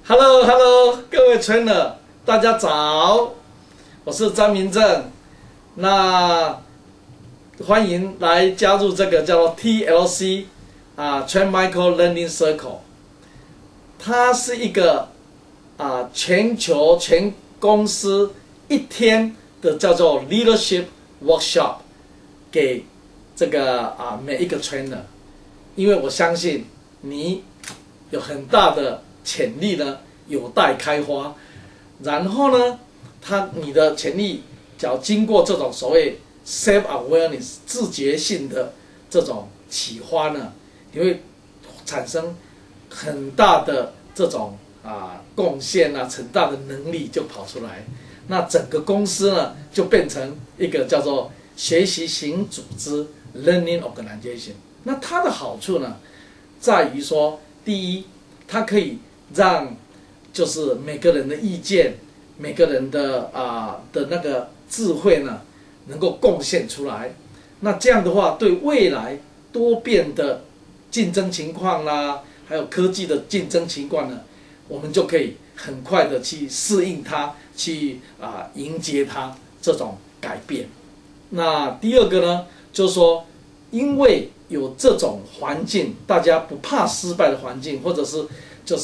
Hello， 各位 trainer， 大家早，我是张明正，那欢迎来加入这个叫做 TLC Train Micro Learning Circle， 它是一个全球全公司一天的叫做 Leadership Workshop， 给这个每一个 trainer， 因为我相信你有很大的潜力呢，有待开花。然后呢，你的潜力只要经过这种所谓 self awareness 自觉性的这种启发呢，你会产生很大的这种贡献很大的能力就跑出来。那整个公司呢，就变成一个叫做学习型组织 （learning organization）。那它的好处呢，在于说，第一，它可以让就是每个人的意见、每个人的那个智慧呢，能够贡献出来。那这样的话，对未来多变的竞争情况啦，还有科技的竞争情况呢，我们就可以很快的去适应它，去迎接它这种改变。那第二个呢，就是说，因为有这种环境，大家不怕失败的环境，或者是就是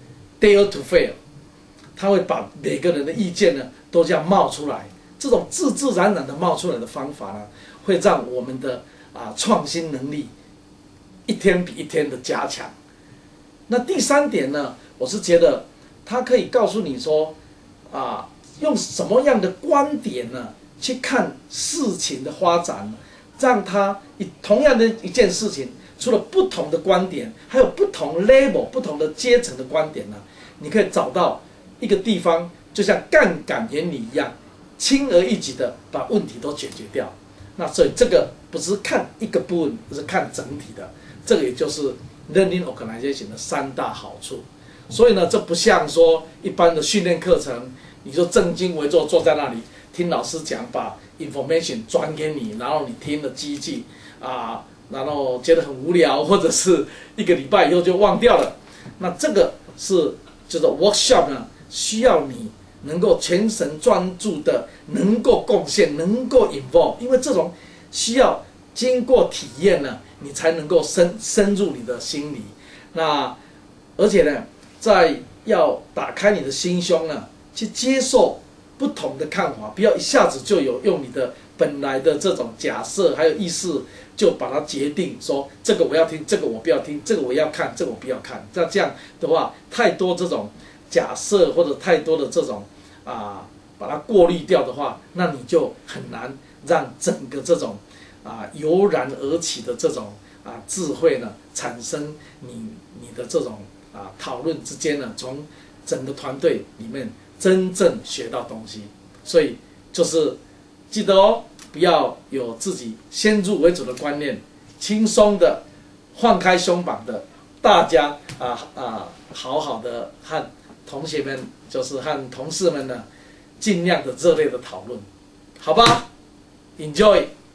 dare to fail， 他会把每个人的意见呢都这样冒出来，这种自自然然的冒出来的方法呢，会让我们的创新能力一天比一天的加强。那第三点呢，我是觉得它可以告诉你说用什么样的观点呢去看事情的发展，让它同样的一件事情，除了不同的观点，还有不同 level 不同的阶层的观点呢，你可以找到一个地方，就像杠杆原理一样，轻而易举的把问题都解决掉。那所以这个不是看一个部分，而是看整体的。这个也就是 learning organization 的3大好处。所以呢，这不像说一般的训练课程，你就正襟危坐坐在那里听老师讲，把 information 转给你，然后你听了记一记然后觉得很无聊，或者是1个礼拜以后就忘掉了。那这个是就是 workshop 呢，需要你能够全神专注的，能够贡献，能够 involve， 因为这种需要经过体验呢，你才能够深入你的心里。那而且呢，在要打开你的心胸呢，去接受不同的看法，不要一下子就用你的本来的这种假设还有意识，就把它决定说这个我要听，这个我不要听，这个我要看，这个我不要看。那这样的话，太多这种假设或者太多的这种把它过滤掉的话，那你就很难让整个这种油然而起的这种智慧呢，产生你的这种讨论之间呢，从整个团队里面真正学到东西。所以就是记得不要有自己先入为主的观念，轻松的放开胸膛的，大家好好的和同学们，就是和同事们呢，尽量的热烈的讨论，好吧 ？Enjoy。